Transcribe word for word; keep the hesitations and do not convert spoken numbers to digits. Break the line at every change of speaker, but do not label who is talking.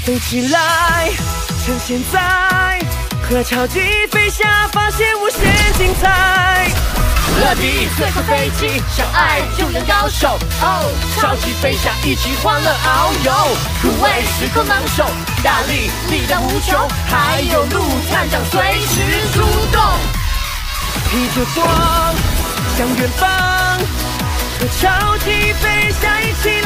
飞起来，趁现在，和超级飞侠发现无限精彩。
乐迪最会飞机，想爱就能高手。哦，超级飞侠一起欢乐遨游，护卫时空能手，大力力量无穷，还有陆探长随时出动。
披着光，向远方，和超级飞侠一起。